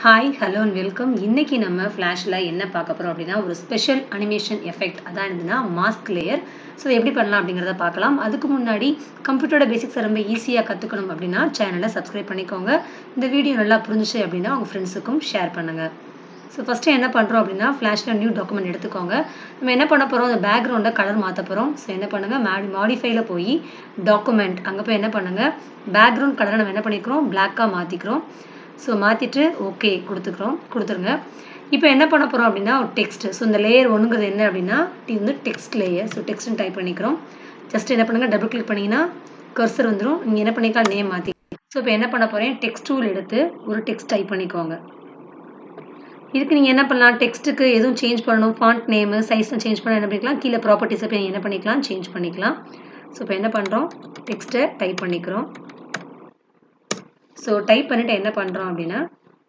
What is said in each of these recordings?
Hi hello and welcome. இன்னைக்கு நம்ம ஃப்ளாஷில் என்ன பார்க்க போகிறோம் அப்படின்னா ஒரு ஸ்பெஷல் அனிமேஷன் எஃபெக்ட் அதான் என்னதுன்னா மாஸ்க் லேயர். ஸோ எப்படி பண்ணலாம் அப்படிங்கிறத பார்க்கலாம். அதுக்கு முன்னாடி கம்ப்யூட்டரோட பேசிக்ஸை ரொம்ப ஈஸியாக கற்றுக்கணும் அப்படின்னா சேனலை சப்ஸ்கிரைப் பண்ணிக்கோங்க. இந்த வீடியோ நல்லா புரிஞ்சிச்சு அப்படின்னா உங்கள் ஃப்ரெண்ட்ஸுக்கும் ஷேர் பண்ணுங்கள். ஸோ ஃபஸ்ட்டு என்ன பண்ணுறோம் அப்படின்னா ஃப்ளாஷில் நியூ டாக்குமெண்ட் எடுத்துக்கோங்க. நம்ம என்ன பண்ண போகிறோம், அந்த பேக்ரவுண்டை கலர் மாற்ற போகிறோம். ஸோ என்ன பண்ணுங்கள், மாடிஃபைல போய் டாக்குமெண்ட் அங்கே போய் என்ன பண்ணுங்கள், பேக்ரவுண்ட் கலரை நம்ம என்ன பண்ணிக்கிறோம், பிளாக்காக மாற்றிக்கிறோம். ஸோ மாற்றிட்டு ஓகே கொடுத்துருங்க. இப்போ என்ன பண்ண போகிறோம் அப்படின்னா ஒரு டெக்ஸ்ட். ஸோ இந்த லேயர் ஒன்றுங்கிறது என்ன அப்படின்னா இது வந்து டெக்ஸ்ட் லேயர். ஸோ டெக்ஸ்ட்னு டைப் பண்ணிக்கிறோம். ஜஸ்ட் என்ன பண்ணுங்கள், டபுள் கிளிக் பண்ணிங்கன்னா கர்சர் வந்துடும். நீங்கள் என்ன பண்ணிக்கலாம், நேம் மாற்றி. ஸோ இப்போ என்ன பண்ண போகிறேன், டெக்ஸ்ட் டூல் எடுத்து ஒரு டெக்ஸ்ட் டைப் பண்ணிக்கோங்க. இதுக்கு நீங்கள் என்ன பண்ணலாம், டெக்ஸ்ட்டுக்கு எதுவும் சேஞ்ச் பண்ணணும், ஃபாண்ட் நேமு சைஸ்லாம் சேஞ்ச் பண்ண என்ன பண்ணிக்கலாம், கீழே ப்ராப்பர்ட்டிஸை போய் என்ன பண்ணிக்கலாம், சேஞ்ச் பண்ணிக்கலாம். ஸோ இப்போ என்ன பண்ணுறோம், டெக்ஸ்ட்டை டைப் பண்ணிக்கிறோம். ஸோ டைப் பண்ணிவிட்டு என்ன பண்ணுறோம் அப்படின்னா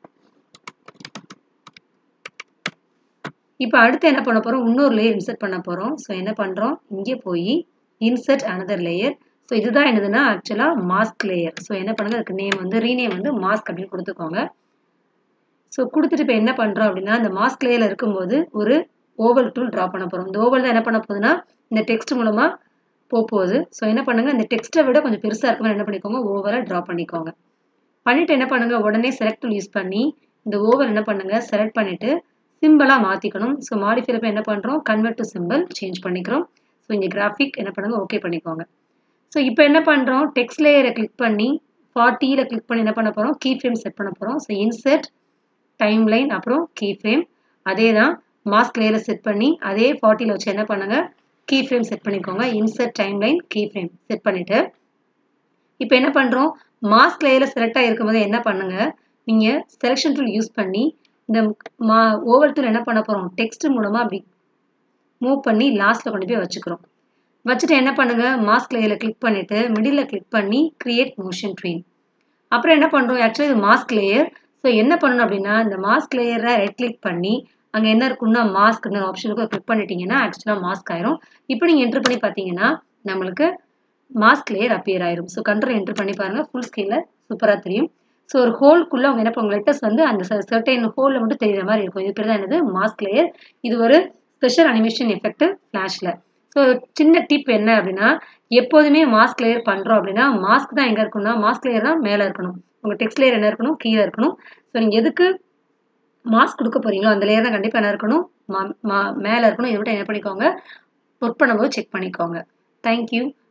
இப்போ அடுத்து என்ன பண்ண போகிறோம், இன்னொரு லேயர் இன்சர்ட் பண்ண போகிறோம். ஸோ என்ன பண்ணுறோம், இங்கே போய் இன்சர்ட் அனதர் லேயர். ஸோ இதுதான் என்னதுன்னா ஆக்சுவலாக மாஸ்க் லேயர். ஸோ என்ன பண்ணுங்கள், அதுக்கு நேம் வந்து ரீநேம் வந்து மாஸ்க் அப்படின்னு கொடுத்துக்கோங்க. ஸோ கொடுத்துட்டு இப்போ என்ன பண்ணுறோம் அப்படின்னா இந்த மாஸ்க் லேயரில் இருக்கும்போது ஒரு ஓவல் டூல் ட்ரா பண்ண போகிறோம். இந்த ஓவல் தான் என்ன பண்ண போகுதுன்னா இந்த டெக்ஸ்ட் மூலமாக போகுது. ஸோ என்ன பண்ணுங்கள், இந்த டெக்ஸ்ட்டை விட கொஞ்சம் பெருசாக இருக்கும்போது என்ன பண்ணிக்கோங்க, ஓவலை ட்ரா பண்ணிக்கோங்க. பண்ணிவிட்டு என்ன பண்ணுங்கள், உடனே செலக்ட் டூல் யூஸ் பண்ணி இந்த ஓவல் என்ன பண்ணுங்கள், செலக்ட் பண்ணிவிட்டு சிம்பிளாக மாற்றிக்கணும். ஸோ மாடிஃபைல போய் என்ன பண்ணுறோம், கன்வெர்ட் டு சிம்பிள் சேஞ்ச் பண்ணிக்கிறோம். ஸோ இங்கே கிராஃபிக் என்ன பண்ணுங்கள், ஓகே பண்ணிக்கோங்க. ஸோ இப்போ என்ன பண்ணுறோம், டெக்ஸ்ட் லேயரை கிளிக் பண்ணி 40ல் கிளிக் பண்ணி என்ன பண்ண போகிறோம், கீ ஃப்ரேம் செட் பண்ண போகிறோம். ஸோ இன்சர்ட் டைம்லைன் அப்புறம் கீ ஃப்ரேம், அதே தான் மாஸ்க் லேயரை செட் பண்ணி அதே 40ல் வச்சு என்ன பண்ணுங்கள், கீ ஃப்ரேம் செட் பண்ணிக்கோங்க. Insert timeline key frame set பண்ணிவிட்டு இப்போ என்ன பண்ணுறோம், மாஸ்க் லேயரில் செலக்ட் ஆகிருக்கும் போது என்ன பண்ணுங்கள், நீங்கள் செலெக்ஷன் டூல் யூஸ் பண்ணி இந்த ஓவல் டூல் என்ன பண்ண போகிறோம், டெக்ஸ்ட் மூலமாக அப்படி மூவ் பண்ணி லாஸ்ட்டில் கொண்டு போய் வச்சுக்கிறோம். வச்சுட்டு என்ன பண்ணுங்கள், மாஸ்க் லேயரில் கிளிக் பண்ணிவிட்டு மிடில் கிளிக் பண்ணி கிரியேட் மோஷன் ட்ரெயின். அப்புறம் என்ன பண்ணுறோம், ஆக்சுவலி இது மாஸ்க் லேயர். ஸோ என்ன பண்ணணும் அப்படின்னா இந்த மாஸ்க் லேயரை ரைட் கிளிக் பண்ணி அங்கே என்ன இருக்குன்னா மாஸ்க்னு ஆப்ஷனுக்கு கிளிக் பண்ணிட்டீங்கன்னா ஆக்சுவலாக மாஸ்க் ஆயிரும். இப்போ நீங்கள் என்ட்ரு பண்ணி பார்த்தீங்கன்னா நம்மளுக்கு மாஸ்க் லேயர் அப்பியர் ஆயிரும். ஸோ கண்ட்ரோல் என்ட்ரு பண்ணி பாருங்கள், ஃபுல் ஸ்க்ரீனில் சூப்பராக தெரியும். ஸோ ஒரு ஹோல்குள்ளே அவங்க என்ன பண்ணுவாங்க, லெட்டர்ஸ் வந்து அந்த சர்டைன் ஹோலில் மட்டும் தெரியுற மாதிரி இருக்கும். இது பேர் தான் என்னது, மாஸ்க் லேயர். இது ஒரு ஸ்பெஷல் அனிமேஷன் எஃபெக்ட் ஃப்ளாஷில். ஸோ சின்ன டிப் என்ன அப்படின்னா, எப்போதுமே மாஸ்க் லேயர் பண்ணுறோம் அப்படின்னா மாஸ்க் தான் எங்கே இருக்கணும்னா, மாஸ்க் லேயர் தான் மேலே இருக்கணும். உங்கள் டெக்ஸ்ட் லேயர் என்ன இருக்கணும், கீழே இருக்கணும். ஸோ நீங்கள் எதுக்கு மாஸ்க் கொடுக்க போகிறீங்களோ அந்த லேயர் தான் கண்டிப்பாக என்ன இருக்கணும், மேலே இருக்கணும். இதை விட்டு என்ன பண்ணிக்கோங்க, ஒர்க் பண்ணும்போது செக் பண்ணிக்கோங்க. தேங்க்யூ.